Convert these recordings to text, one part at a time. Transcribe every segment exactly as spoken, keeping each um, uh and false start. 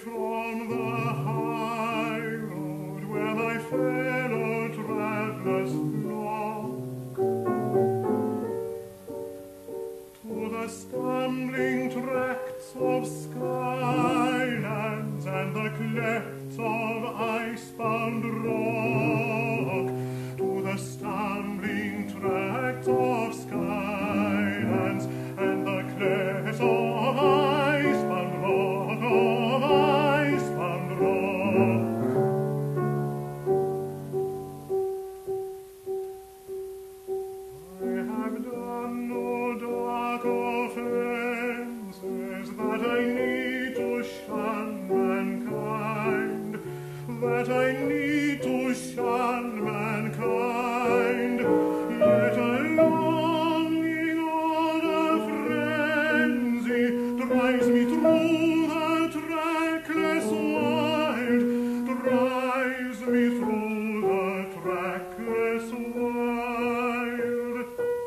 from the high road where my fellow travellers flock to the stumbling tracts of skylands and the clefts of icebound rock, to the stumbling tracts of skylands and the clefts of icebound rock, of icebound rock. I have done no dark offences that I need to shun mankind, that I need to shun mankind, yet a longing or a frenzy drives me through the trackless wild, drives me through the trackless wild.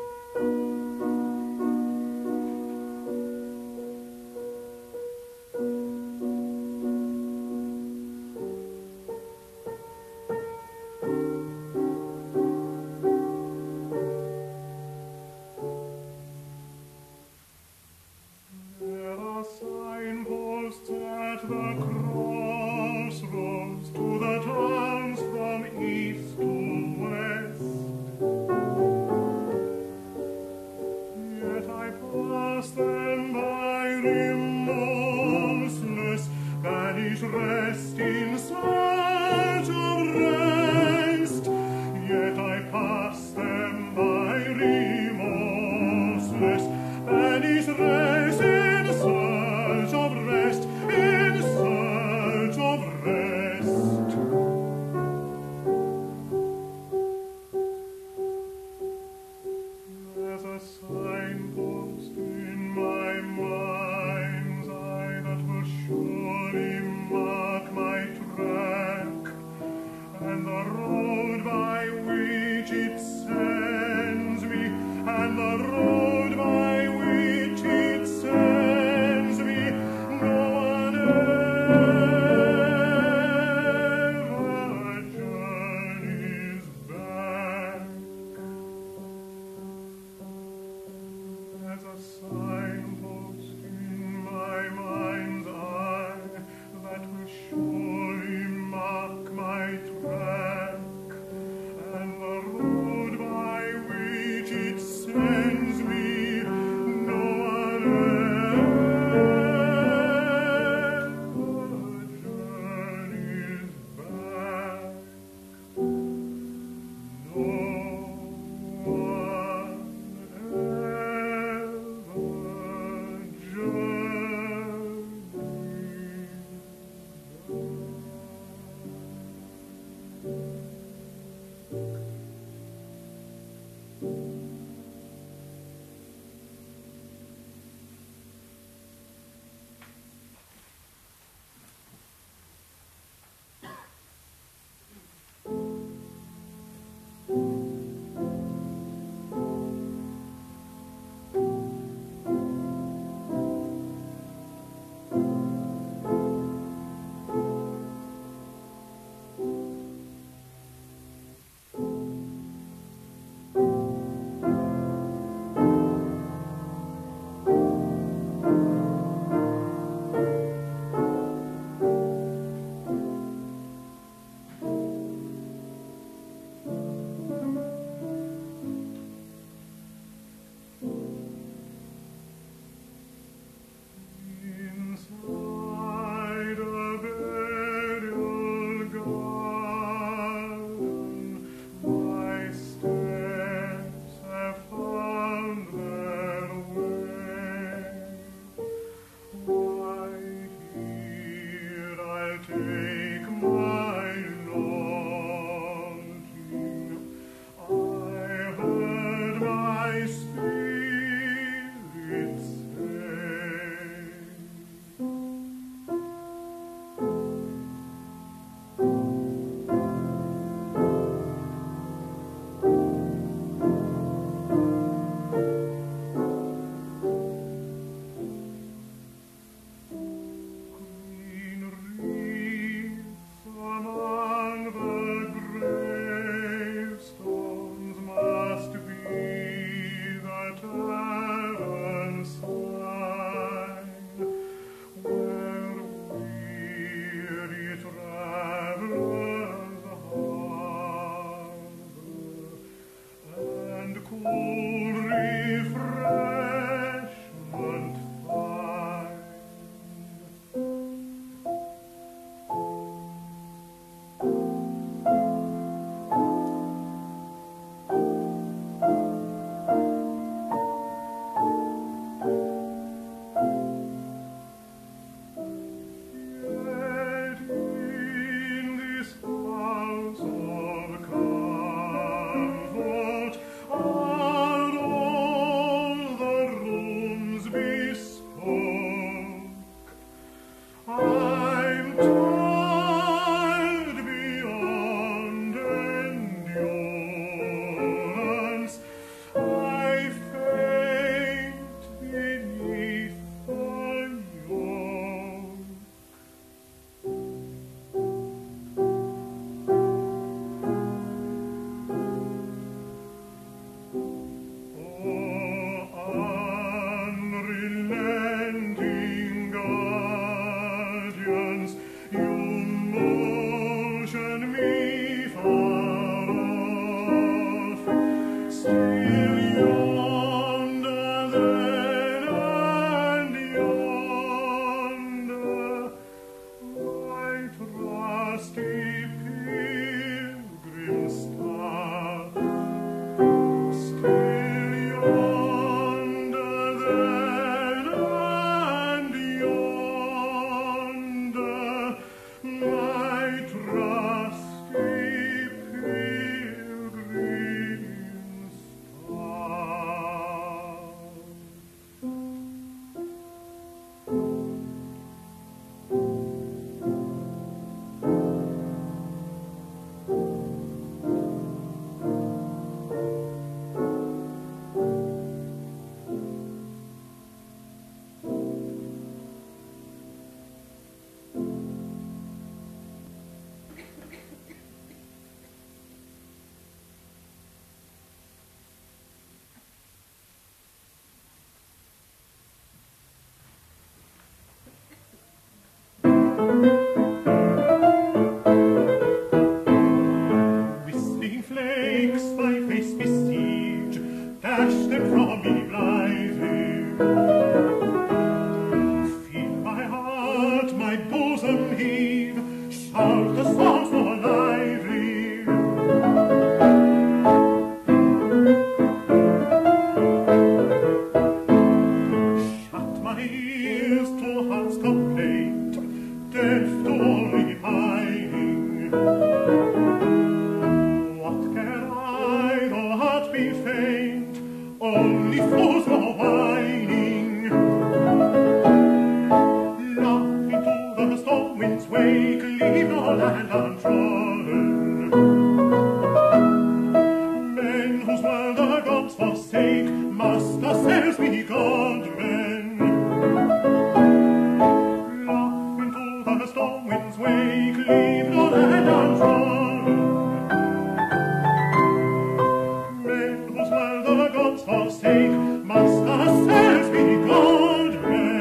There are signposts at the crossroads to the towns from east to west, yet I pass them by remorseless, vanish rest in search of rest, yet I pass them by remorseless, vanish rest in search of rest, in search of rest. There's a signpost in my mind's eye that will surely mark my track. sorely pining. What can I, though heart be faint, only fools go whining? Laughing to the storm wind's wake, leave no land untrodden. Men whose world the gods forsake must ourselves be godmen. Laughing to the storm wind's wake, leave no land untrodden. Men whose world the gods forsake must ourselves be godmen.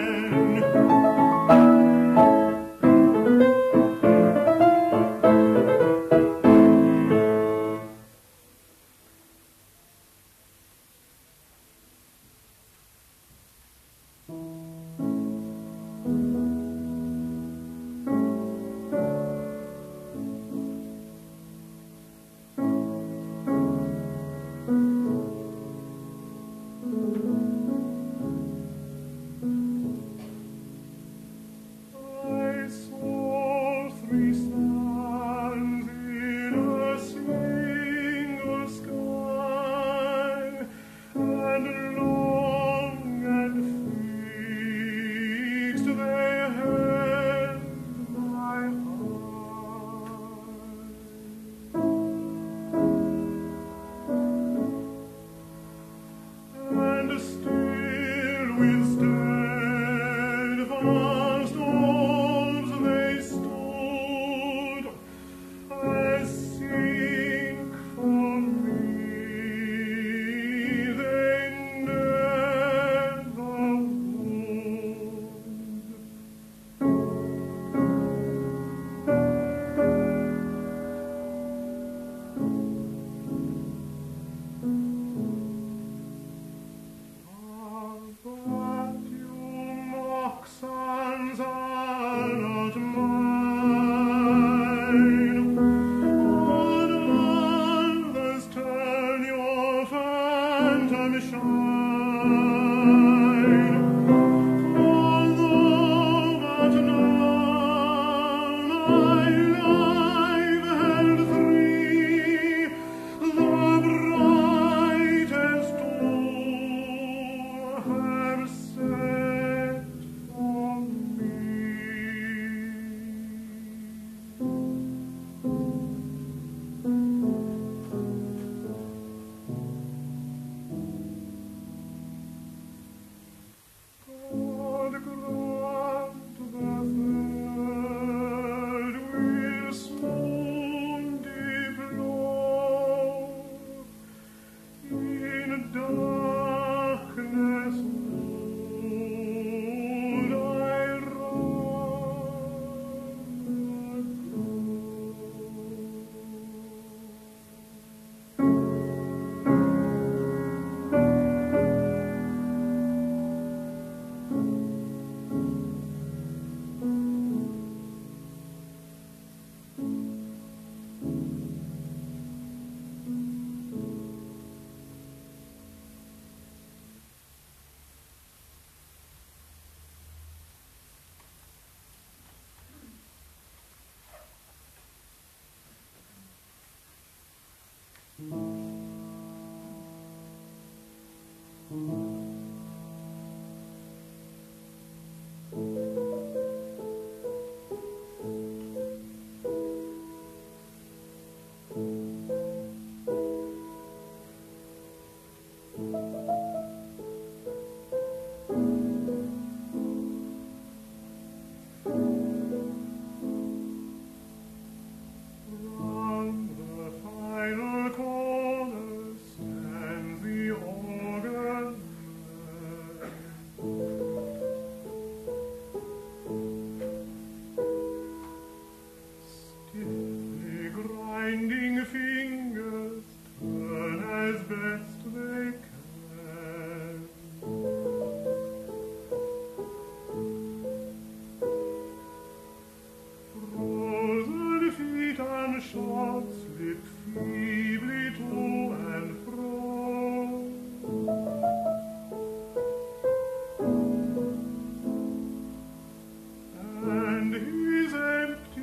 And his empty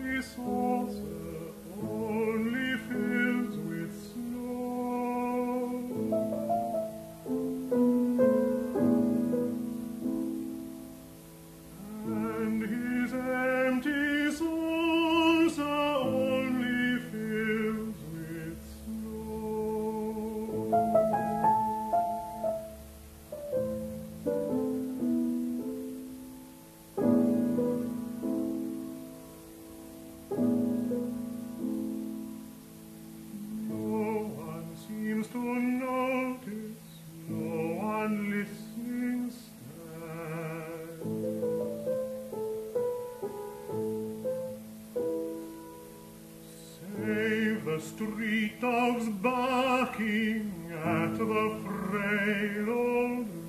street dogs barking at the frail old